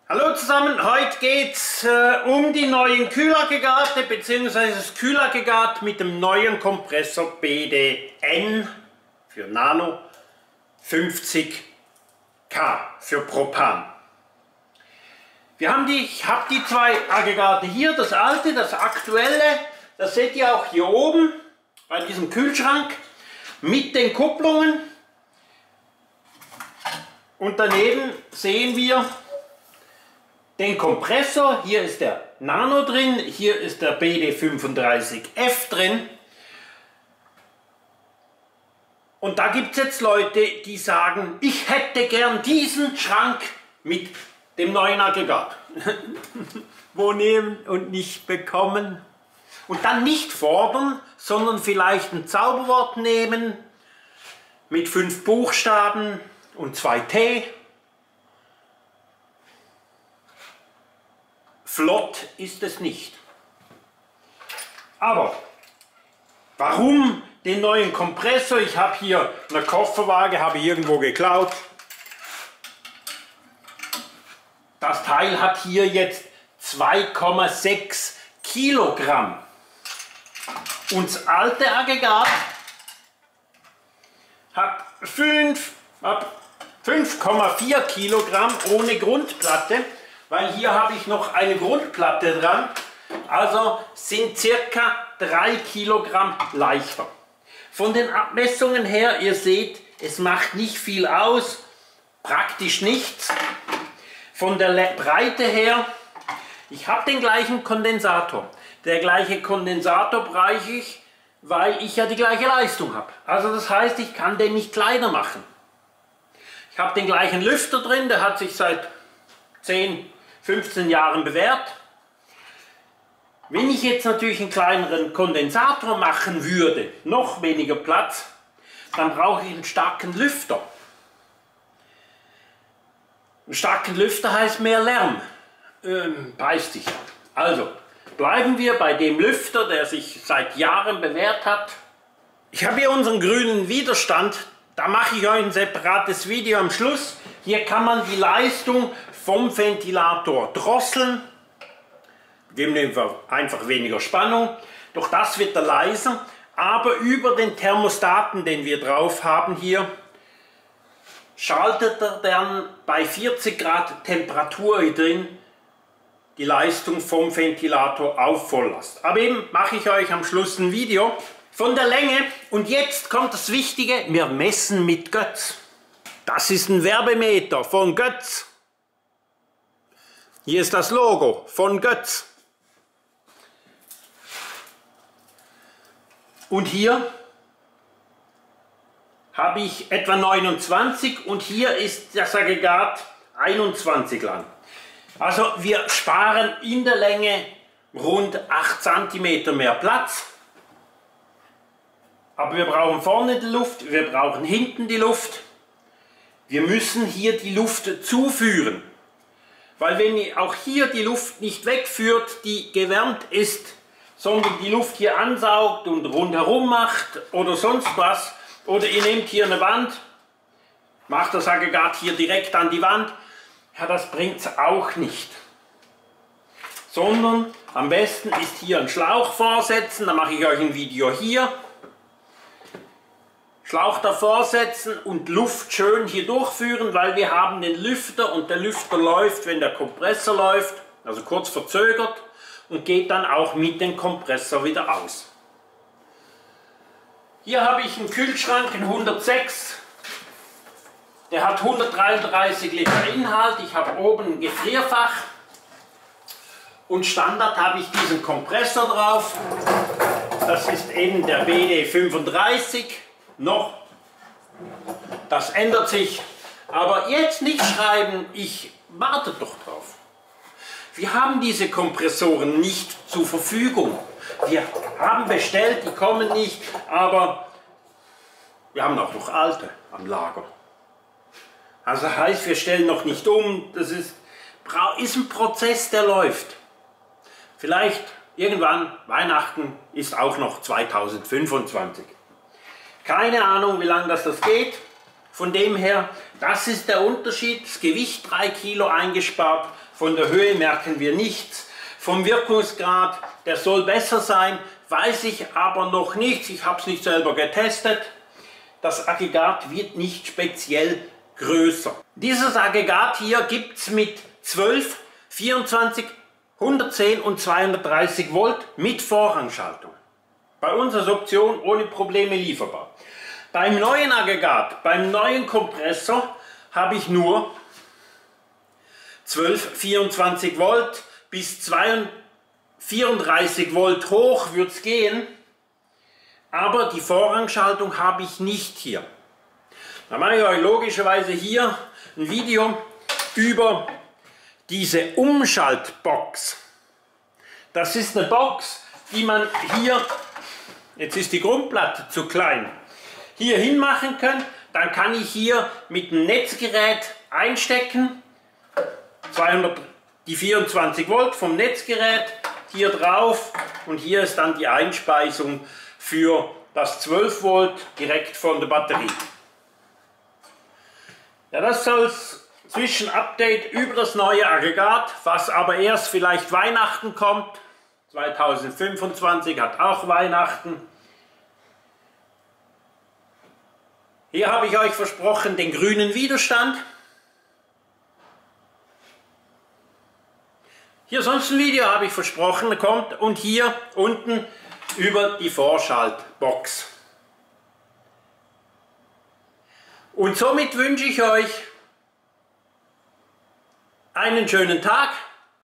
Hallo zusammen, heute geht es um die neuen Kühlaggregate bzw. das Kühlaggregat mit dem neuen Kompressor BDN für Nano 50K für Propan. Ich habe die zwei Aggregate hier, das alte, das aktuelle, das seht ihr auch hier oben bei diesem Kühlschrank mit den Kupplungen, und daneben sehen wir den Kompressor. Hier ist der Nano drin, hier ist der BD35F drin. Und da gibt es jetzt Leute, die sagen, ich hätte gern diesen Schrank mit dem neuen Aggregat. Wo nehmen und nicht bekommen. Und dann nicht fordern, sondern vielleicht ein Zauberwort nehmen mit 5 Buchstaben und 2 T. Flott ist es nicht. Aber warum den neuen Kompressor? Ich habe hier eine Kofferwaage, habe ich irgendwo geklaut. Das Teil hat hier jetzt 2,6 Kilogramm. Und das alte Aggregat hat 5,4 Kilogramm ohne Grundplatte. Weil hier habe ich noch eine Grundplatte dran, also sind circa 3 Kilogramm leichter. Von den Abmessungen her, ihr seht, es macht nicht viel aus, praktisch nichts. Von der Breite her, ich habe den gleichen Kondensator. Der gleiche Kondensator brauche ich, weil ich ja die gleiche Leistung habe. Also das heißt, ich kann den nicht kleiner machen. Ich habe den gleichen Lüfter drin, der hat sich seit 10, 15 Jahren bewährt. Wenn ich jetzt natürlich einen kleineren Kondensator machen würde, noch weniger Platz, dann brauche ich einen starken Lüfter. Einen starken Lüfter heißt mehr Lärm. Beißt sich. Also bleiben wir bei dem Lüfter, der sich seit Jahren bewährt hat. Ich habe hier unseren grünen Widerstand. Da mache ich euch ein separates Video am Schluss. Hier kann man die Leistung vom Ventilator drosseln. Geben einfach weniger Spannung. Doch das wird er leiser. Aber über den Thermostaten, den wir drauf haben hier, schaltet er dann bei 40 Grad Temperatur drin die Leistung vom Ventilator auf Volllast. Aber eben mache ich euch am Schluss ein Video von der Länge. Und jetzt kommt das Wichtige, wir messen mit Götz. Das ist ein Werbemeter von Götz. Hier ist das Logo von Götz. Und hier habe ich etwa 29 und hier ist das Aggregat 21 lang. Also wir sparen in der Länge rund 8 cm mehr Platz. Aber wir brauchen vorne die Luft, wir brauchen hinten die Luft. Wir müssen hier die Luft zuführen. Weil wenn ihr auch hier die Luft nicht wegführt, die gewärmt ist, sondern die Luft hier ansaugt und rundherum macht oder sonst was, oder ihr nehmt hier eine Wand, macht das Aggregat hier direkt an die Wand, ja, das bringt es auch nicht. Sondern am besten ist hier ein Schlauch vorsetzen, da mache ich euch ein Video hier. Schlauch davor setzen und Luft schön hier durchführen, weil wir haben den Lüfter und der Lüfter läuft, wenn der Kompressor läuft, also kurz verzögert, und geht dann auch mit dem Kompressor wieder aus. Hier habe ich einen Kühlschrank, einen 106, der hat 133 Liter Inhalt, ich habe oben ein Gefrierfach und Standard habe ich diesen Kompressor drauf, das ist eben der BD35. Noch, das ändert sich, aber jetzt nicht schreiben, ich warte doch drauf. Wir haben diese Kompressoren nicht zur Verfügung. Wir haben bestellt, die kommen nicht, aber wir haben auch noch alte am Lager. Also heißt, wir stellen noch nicht um, das ist ein Prozess, der läuft. Vielleicht irgendwann, Weihnachten ist auch noch 2025. Keine Ahnung, wie lange das geht. Von dem her, das ist der Unterschied. Das Gewicht 3 Kilo eingespart, von der Höhe merken wir nichts. Vom Wirkungsgrad, der soll besser sein, weiß ich aber noch nicht. Ich habe es nicht selber getestet. Das Aggregat wird nicht speziell größer. Dieses Aggregat hier gibt es mit 12, 24, 110 und 230 Volt mit Vorrangschaltung. Bei uns als Option ohne Probleme lieferbar. Beim neuen Aggregat, beim neuen Kompressor, habe ich nur 12, 24 Volt bis 34 Volt hoch wird es gehen, aber die Vorrangschaltung habe ich nicht hier. Da mache ich euch logischerweise hier ein Video über diese Umschaltbox. Das ist eine Box, die man hier, jetzt ist die Grundplatte zu klein, hier hinmachen kann. Dann kann ich hier mit dem Netzgerät einstecken, die 24 Volt vom Netzgerät hier drauf und hier ist dann die Einspeisung für das 12 Volt direkt von der Batterie. Ja, das soll es Zwischenupdate über das neue Aggregat, was aber erst vielleicht Weihnachten kommt. 2025 hat auch Weihnachten. Hier habe ich euch versprochen den grünen Widerstand. Hier sonst ein Video habe ich versprochen, kommt, und hier unten über die Vorschaltbox. Und somit wünsche ich euch einen schönen Tag.